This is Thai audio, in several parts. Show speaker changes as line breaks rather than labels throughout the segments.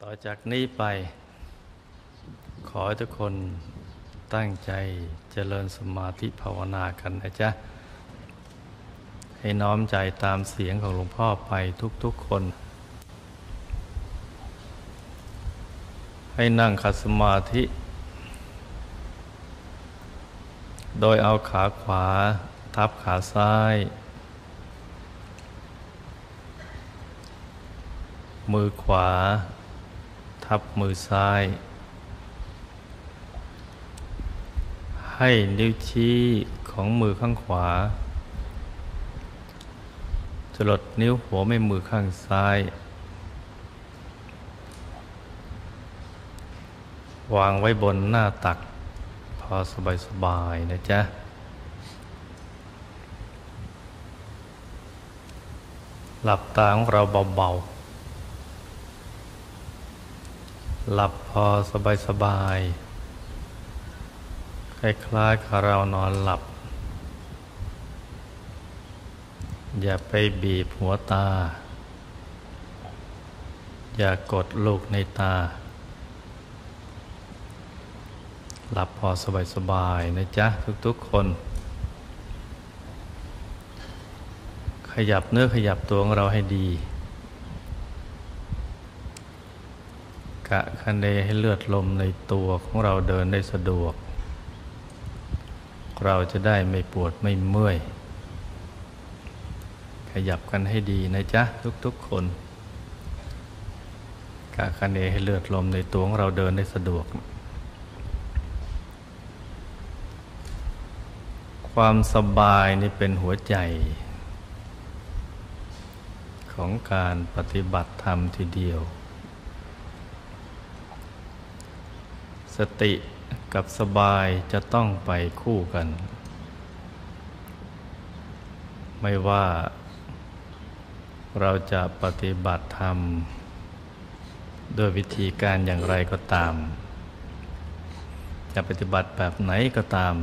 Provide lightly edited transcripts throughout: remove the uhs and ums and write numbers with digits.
ต่อจากนี้ไปขอให้ทุกคนตั้งใจเจริญสมาธิภาวนากันนะจ๊ะให้น้อมใจตามเสียงของหลวงพ่อไปทุกๆคนให้นั่งขัดสมาธิโดยเอาขาขวาทับขาซ้ายมือขวาทับมือซ้ายให้นิ้วชี้ของมือข้างขวาจรดนิ้วหัวแม่มือข้างซ้ายวางไว้บนหน้าตักพอสบายๆนะจ๊ะหลับตาของเราเบาๆหลับพอสบายๆคล้ายๆกับเรานอนหลับอย่าไปบีบหัวตาอย่ากดลูกในตาหลับพอสบายๆนะจ๊ะทุกๆคนขยับเนื้อขยับตัวของเราให้ดีกะคะเนให้เลือดลมในตัวของเราเดินได้สะดวกเราจะได้ไม่ปวดไม่เมื่อยขยับกันให้ดีนะจ๊ะทุกๆคนกะคะเนให้เลือดลมในตัวของเราเดินได้สะดวกความสบายนี่เป็นหัวใจของการปฏิบัติธรรมทีเดียวสติกับสบายจะต้องไปคู่กันไม่ว่าเราจะปฏิบัติธรรมด้วยวิธีการอย่างไรก็ตามจะปฏิบัติแบบไหนก็ตาม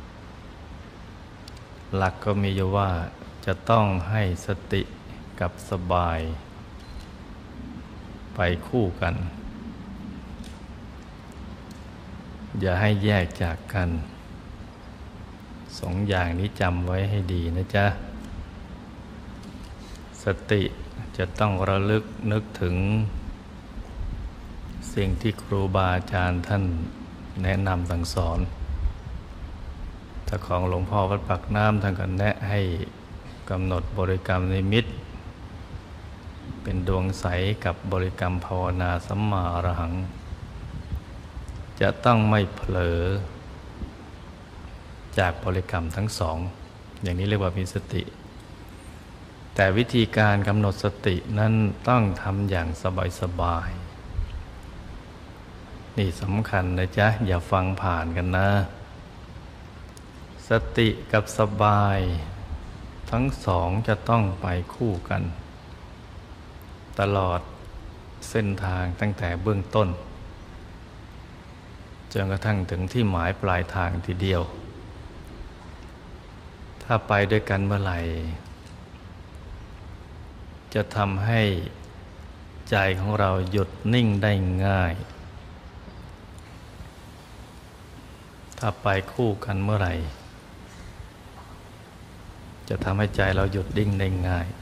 หลักก็มีอยู่ว่าจะต้องให้สติกับสบายไปคู่กันอย่าให้แยกจากกันสองอย่างนี้จำไว้ให้ดีนะจ๊ะสติจะต้องระลึกนึกถึงสิ่งที่ครูบาอาจารย์ท่านแนะนำสั่งสอนถ้าของหลวงพ่อวัดปากน้ำท่านก็แนะให้กำหนดบริกรรมนิมิตเป็นดวงใสกับบริกรรมภาวนาสัมมาอรหังจะต้องไม่เผลอจากบริกรรมทั้งสองอย่างนี้เรียกว่ามีสติแต่วิธีการกำหนดสตินั้นต้องทำอย่างสบายๆนี่สำคัญนะจ๊ะอย่าฟังผ่านกันนะสติกับสบายทั้งสองจะต้องไปคู่กันตลอดเส้นทางตั้งแต่เบื้องต้นจนกระทั่งถึงที่หมายปลายทางทีเดียวถ้าไปด้วยกันเมื่อไหร่จะทำให้ใจของเราหยุดนิ่งได้ง่ายถ้าไปคู่กันเมื่อไหร่จะทำให้ใจเราหยุดนิ่งได้ง่าย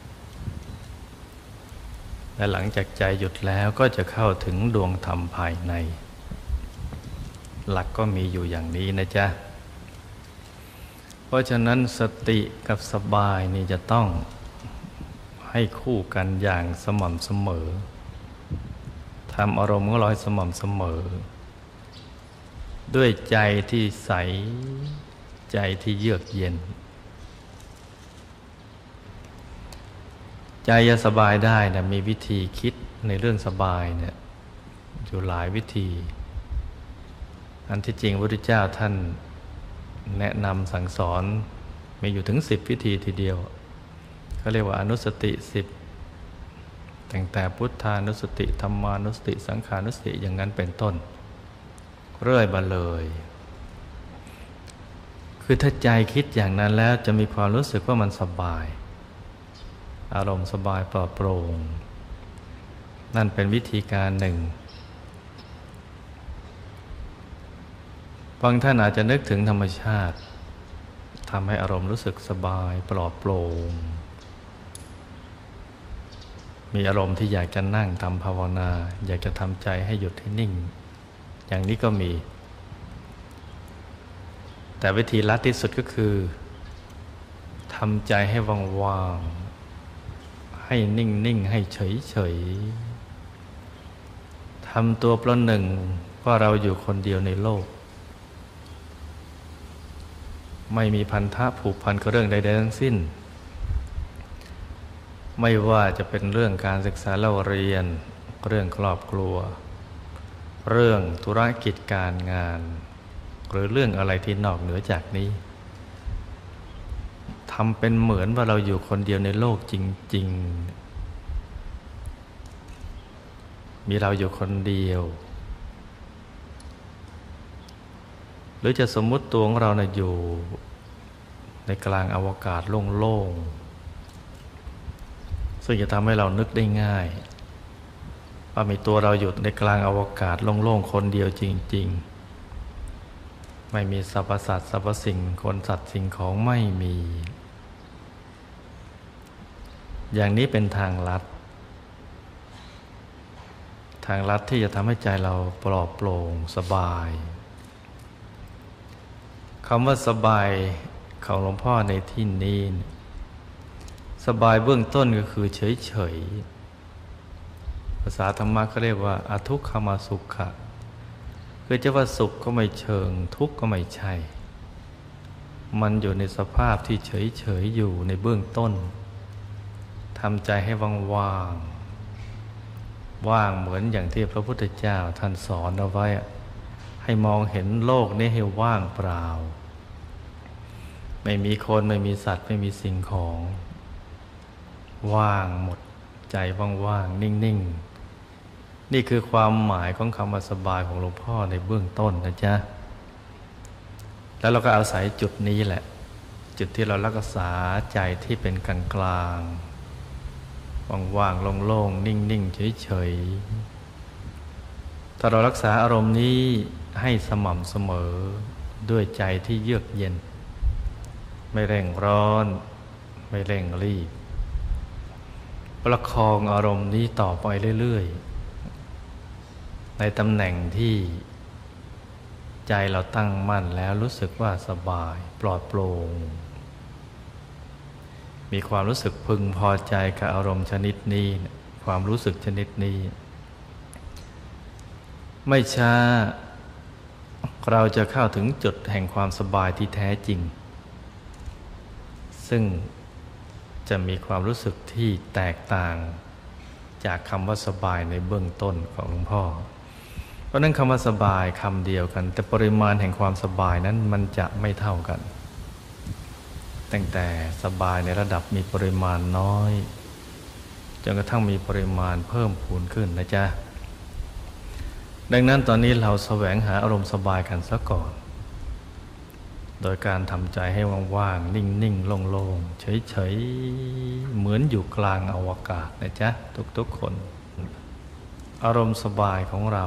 และหลังจากใจหยุดแล้วก็จะเข้าถึงดวงธรรมภายในหลักก็มีอยู่อย่างนี้นะจ๊ะเพราะฉะนั้นสติกับสบายนี่จะต้องให้คู่กันอย่างสม่ำเสมอทำอารมณ์ของเราให้สม่ำเสมอด้วยใจที่ใสใจที่เยือกเย็นใจจะสบายได้นะมีวิธีคิดในเรื่องสบายเนี่ยอยู่หลายวิธีอันที่จริงพระพุทธเจ้าท่านแนะนำสั่งสอนมีอยู่ถึง10 วิธีทีเดียวเขาเรียกว่าอนุสติ10ตั้งแต่พุทธานุสติธรรมานุสติสังขานุสติอย่างนั้นเป็นต้นเรื่อยมาเลยคือถ้าใจคิดอย่างนั้นแล้วจะมีความรู้สึกว่ามันสบายอารมณ์สบายปลอดโปร่งนั่นเป็นวิธีการหนึ่งบางท่านอาจจะนึกถึงธรรมชาติทำให้อารมณ์รู้สึกสบายปลอดโปร่งมีอารมณ์ที่อยากจะนั่งทำภาวนาอยากจะทำใจให้หยุดให้นิ่งอย่างนี้ก็มีแต่วิธีลัดที่สุดก็คือทำใจให้ว่างๆให้นิ่งๆให้เฉยๆทำตัวประหนึ่งว่าเราอยู่คนเดียวในโลกไม่มีพันธะผูกพันกับเรื่องใดๆทั้งสิ้นไม่ว่าจะเป็นเรื่องการศึกษาเล่าเรียนเรื่องครอบครัวเรื่องธุรกิจการงานหรือเรื่องอะไรที่นอกเหนือจากนี้ทำเป็นเหมือนว่าเราอยู่คนเดียวในโลกจริงๆมีเราอยู่คนเดียวหรือจะสมมุติตัวของเราอยู่ในกลางอวกาศโล่งๆซึ่งจะทำให้เรานึกได้ง่ายว่ามีตัวเราอยู่ในกลางอวกาศโล่งๆคนเดียวจริงๆไม่มีสรรพสัตว์สรรพสิ่งคนสัตว์สิ่งของไม่มีอย่างนี้เป็นทางลัดที่จะทำให้ใจเราปลอดโปร่งสบายคำว่าสบายของหลวงพ่อในที่นี้สบายเบื้องต้นก็คือเฉยๆภาษาธรรมะเขาเรียกว่าอทุกขมสุขะคือจะว่าสุขก็ไม่เชิงทุกข์ก็ไม่ใช่มันอยู่ในสภาพที่เฉยๆอยู่ในเบื้องต้นทำใจให้ว่างเหมือนอย่างที่พระพุทธเจ้าท่านสอนเอาไว้ให้มองเห็นโลกนี้ให้ว่างเปล่าไม่มีคนไม่มีสัตว์ไม่มีสิ่งของว่างหมดใจว่างๆนิ่งๆนี่คือความหมายของคำว่าสบายของหลวงพ่อในเบื้องต้นนะจ๊ะแล้วเราก็อาศัยจุดนี้แหละจุดที่เรารักษาใจที่เป็นกลางว่างๆโล่งๆนิ่งๆเฉยๆถ้าเรารักษาอารมณ์นี้ให้สม่ำเสมอด้วยใจที่เยือกเย็นไม่เร่งร้อนไม่เร่งรีบประคองอารมณ์นี้ต่อไปเรื่อยๆในตำแหน่งที่ใจเราตั้งมั่นแล้วรู้สึกว่าสบายปลอดโปร่งมีความรู้สึกพึงพอใจกับอารมณ์ชนิดนี้ความรู้สึกชนิดนี้ไม่ช้าเราจะเข้าถึงจุดแห่งความสบายที่แท้จริงซึ่งจะมีความรู้สึกที่แตกต่างจากคำว่าสบายในเบื้องต้นของหลวงพ่อเพราะนั้นคำว่าสบายคำเดียวกันแต่ปริมาณแห่งความสบายนั้นมันจะไม่เท่ากันตั้งแต่สบายในระดับมีปริมาณน้อยจนกระทั่งมีปริมาณเพิ่มพูนขึ้นนะจ๊ะดังนั้นตอนนี้เราแสวงหาอารมณ์สบายกันซะก่อนโดยการทำใจให้ว่างๆนิ่งๆโล่งๆเฉยๆเหมือนอยู่กลางอวกาศนะจ๊ะทุกๆคนอารมณ์สบายของเรา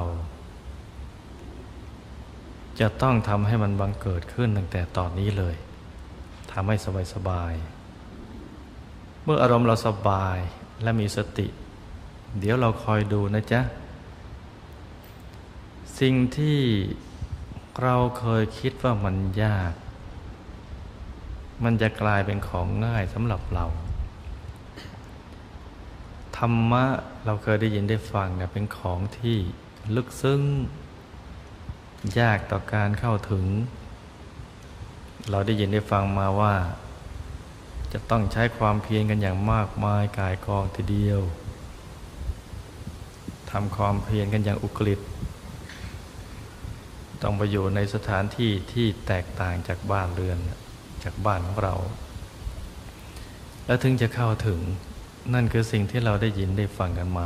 จะต้องทำให้มันบังเกิดขึ้นตั้งแต่ตอนนี้เลยทำให้สบายๆเมื่ออารมณ์เราสบายและมีสติเดี๋ยวเราคอยดูนะจ๊ะสิ่งที่เราเคยคิดว่ามันยากมันจะกลายเป็นของง่ายสำหรับเราธรรมะเราเคยได้ยินได้ฟังเนี่ยเป็นของที่ลึกซึ้งยากต่อการเข้าถึงเราได้ยินได้ฟังมาว่าจะต้องใช้ความเพียรกันอย่างมากมายกายกองทีเดียวทำความเพียรกันอย่างอุกฤษต้องไปอยู่ในสถานที่ที่แตกต่างจากบ้านเรือนจากบ้านของเราแล้วถึงจะเข้าถึงนั่นคือสิ่งที่เราได้ยินได้ฟังกันมา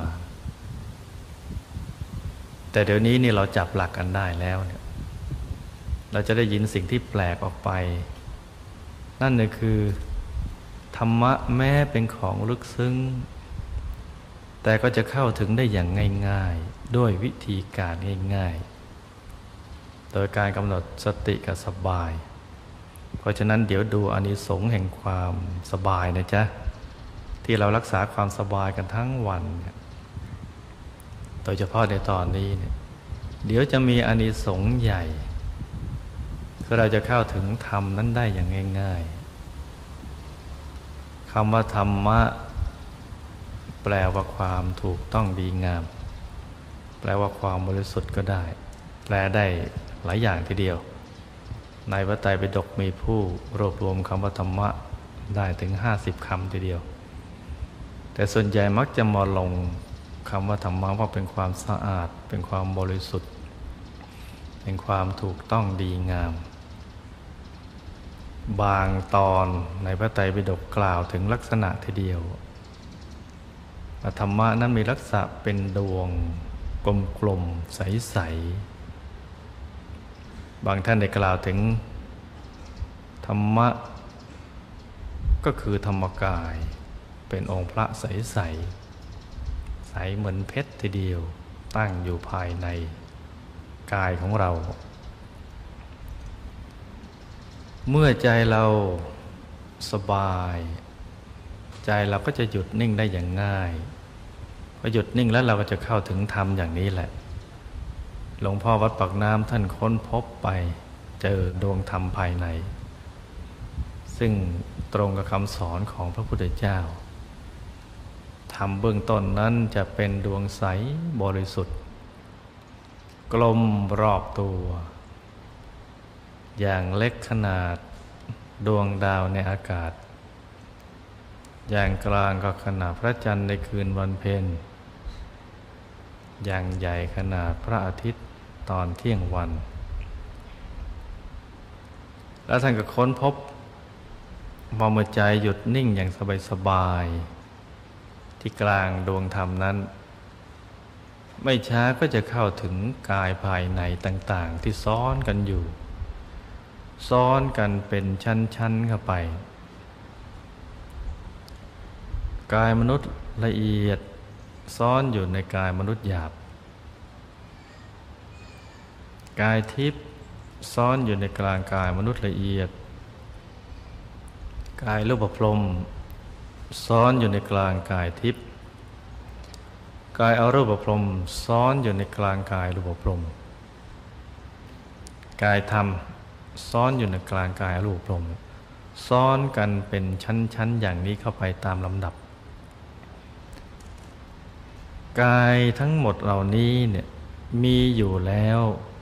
แต่เดี๋ยวนี้นี่เราจับหลักกันได้แล้วเนี่ยเราจะได้ยินสิ่งที่แปลกออกไปนั่นก็คือธรรมะแม้เป็นของลึกซึ้งแต่ก็จะเข้าถึงได้อย่างง่ายๆด้วยวิธีการง่ายๆโดยการกำหนดสติกับสบายเพราะฉะนั้นเดี๋ยวดูอานิสงส์แห่งความสบายนะจ๊ะที่เรารักษาความสบายกันทั้งวันเนี่ยโดยเฉพาะในตอนนี้เนี่ยเดี๋ยวจะมีอานิสงส์ใหญ่คือเราจะเข้าถึงธรรมนั้นได้อย่างง่ายๆคำว่าธรรมะแปลว่าความถูกต้องดีงามแปลว่าความบริสุทธิ์ก็ได้แปลได้หลายอย่างทีเดียวในพระไตรปิฎกมีผู้รวบรวมคำว่าธรรมะได้ถึง50 คำทีเดียวแต่ส่วนใหญ่มักจะมาลงคำว่าธรรมะว่าเป็นความสะอาดเป็นความบริสุทธิ์เป็นความถูกต้องดีงามบางตอนในพระไตรปิฎกกล่าวถึงลักษณะทีเดียวธรรมะนั้นมีลักษณะเป็นดวงกลมๆใสๆบางท่านได้กล่าวถึงธรรมะก็คือธรรมกายเป็นองค์พระใสๆใสเหมือนเพชรทีเดียวตั้งอยู่ภายในกายของเราเมื่อใจเราสบายใจเราก็จะหยุดนิ่งได้อย่างง่ายพอหยุดนิ่งแล้วเราก็จะเข้าถึงธรรมอย่างนี้แหละหลวงพ่อวัดปากน้ำท่านค้นพบไปเจอดวงธรรมภายในซึ่งตรงกับคำสอนของพระพุทธเจ้าธรรมเบื้องต้นนั้นจะเป็นดวงใสบริสุทธิ์กลมรอบตัวอย่างเล็กขนาดดวงดาวในอากาศอย่างกลางก็ขนาดพระจันทร์ในคืนวันเพ็ญอย่างใหญ่ขนาดพระอาทิตย์ตอนเที่ยงวันแล้วท่านก็ค้นพบเมื่อใจหยุดนิ่งอย่างสบายๆที่กลางดวงธรรมนั้นไม่ช้าก็จะเข้าถึงกายภายในต่างๆที่ซ้อนกันอยู่ซ้อนกันเป็นชั้นๆเข้าไปกายมนุษย์ละเอียดซ้อนอยู่ในกายมนุษย์หยาบกายทิพย์ซ้อนอยู่ในกลางกายมนุษย์ละเอียดกายรูปพรหมซ้อนอยู่ในกลางกายทิพย์กายอรูปพรหมซ้อนอยู่ในกลางกายรูปพรหมกายธรรมซ้อนอยู่ในกลางกายอรูปพรหมซ้อนกันเป็นชั้นๆอย่างนี้เข้าไปตามลำดับกายทั้งหมดเหล่านี้เนี่ยมีอยู่แล้ว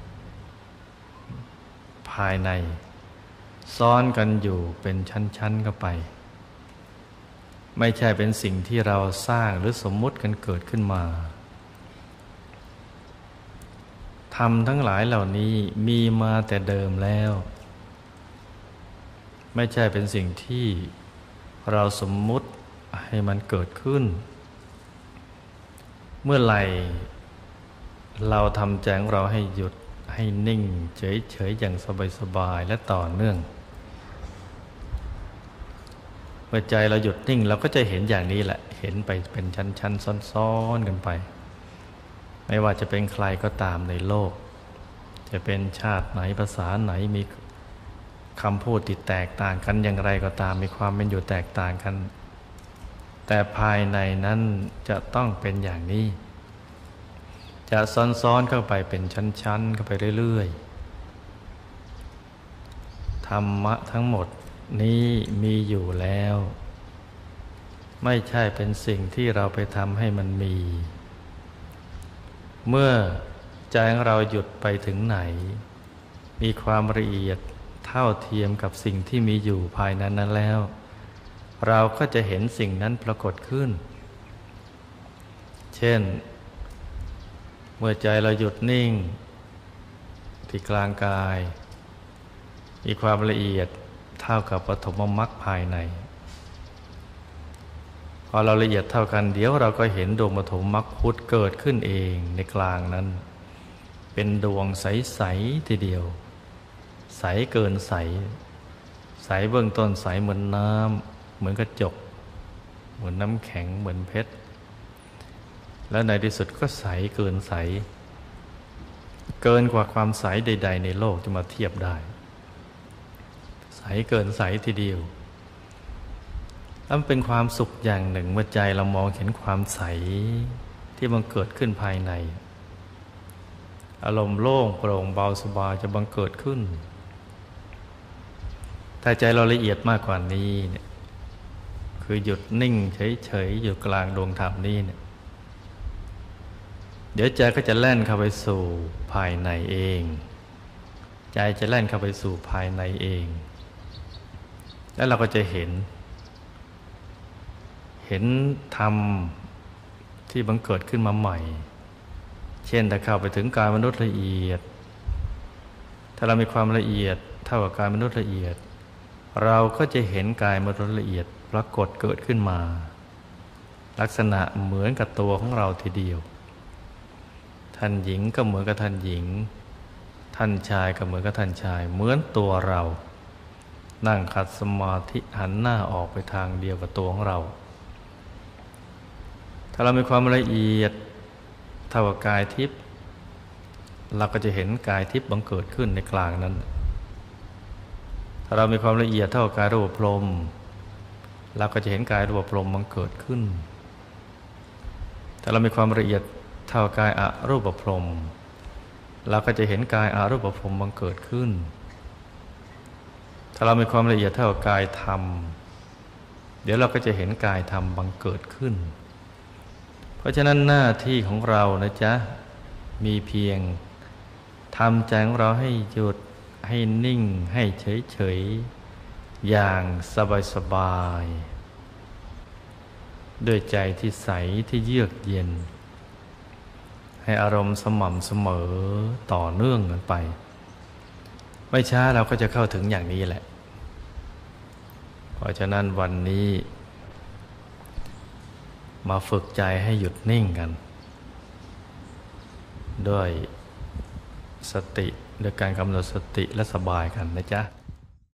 ภายในซ้อนกันอยู่เป็นชั้นๆเข้าไปไม่ใช่เป็นสิ่งที่เราสร้างหรือสมมุติกันเกิดขึ้นมาธรรมทั้งหลายเหล่านี้มีมาแต่เดิมแล้วไม่ใช่เป็นสิ่งที่เราสมมุติให้มันเกิดขึ้นเมื่อไหร่เราทำใจของเราให้หยุดให้นิ่งเฉยๆอย่างสบายๆและต่อเนื่องเมื่อใจเราหยุดนิ่งเราก็จะเห็นอย่างนี้แหละเห็นไปเป็นชั้นๆซ้อนๆกันไปไม่ว่าจะเป็นใครก็ตามในโลกจะเป็นชาติไหนภาษาไหนมีคำพูดที่แตกต่างกันอย่างไรก็ตามมีความเป็นอยู่แตกต่างกันแต่ภายในนั้นจะต้องเป็นอย่างนี้จะซ้อนๆเข้าไปเป็นชั้นๆเข้าไปเรื่อยๆธรรมะทั้งหมดนี้มีอยู่แล้วไม่ใช่เป็นสิ่งที่เราไปทำให้มันมีเมื่อใจของเราหยุดไปถึงไหนมีความละเอียดเท่าเทียมกับสิ่งที่มีอยู่ภายในนั้นแล้วเราก็จะเห็นสิ่งนั้นปรากฏขึ้นเช่นเมื่อใจเราหยุดนิ่งที่กลางกายมีความละเอียดเท่ากับปฐมมรรคภายในพอเราละเอียดเท่ากันเดี๋ยวเราก็เห็นดวงปฐมมรรคพุทธเกิดขึ้นเองในกลางนั้นเป็นดวงใสๆทีเดียวใสเกินใสใสเบื้องต้นใสเหมือนน้ำเหมือนกระจกเหมือนน้ำแข็งเหมือนเพชรแล้วในที่สุดก็ใสเกินใสเกินกว่าความใสใดๆในโลกจะมาเทียบได้ใสเกินใสทีเดียวนั่นเป็นความสุขอย่างหนึ่งเมื่อใจเรามองเห็นความใสที่มันเกิดขึ้นภายในอารมณ์โล่งโปร่งเบาสบายจะบังเกิดขึ้นถ้าใจเราละเอียดมากกว่านี้เนี่ยคือหยุดนิ่งเฉยๆอยู่กลางดวงธรรมนี้เนี่ยเดี๋ยวใจก็จะแล่นเข้าไปสู่ภายในเองใจจะแล่นเข้าไปสู่ภายในเองแล้วเราก็จะเห็นธรรมที่บังเกิดขึ้นมาใหม่เช่นถ้าเข้าไปถึงกายมนุษย์ละเอียดถ้าเรามีความละเอียดเท่ากับกายมนุษย์ละเอียดเราก็จะเห็นกายมนุษย์ละเอียดปรากฏเกิดขึ้นมาลักษณะเหมือนกับตัวของเราทีเดียวท่านหญิงก็เหมือนกับท่านหญิงท่านชายก็เหมือนกับท่านชายเหมือนตัวเรานั่งขัดสมาธิหันหน้าออกไปทางเดียวกับตัวของเราถ้าเรามีความละเอียดเท่ากับกายทิพย์เราก็จะเห็นกายทิพย์บังเกิดขึ้นในกลางนั้นถ้าเรามีความละเอียดเท่ากับกายรูปพรหมเราก็จะเห็นกายรูปพรหมบังเกิดขึ้นถ้าเรามีความละเอียดเท่ากับกายอรูปพรหมเราก็จะเห็นกายอรูปพรหมบังเกิดขึ้นถ้าเรามีความละเอียดเท่ากับกายธรรมเดี๋ยวเราก็จะเห็นกายธรรมบังเกิดขึ้นเพราะฉะนั้นหน้าที่ของเรานะจ๊ะมีเพียงทำใจของเราให้หยุดให้นิ่งให้เฉยๆอย่างสบายๆด้วยใจที่ใสที่เยือกเย็นให้อารมณ์สม่ำเสมอต่อเนื่องกันไปไม่ช้าเราก็จะเข้าถึงอย่างนี้แหละเพราะฉะนั้นวันนี้มาฝึกใจให้หยุดนิ่งกันด้วยสติด้วยการกำหนดสติและสบายกันนะจ๊ะ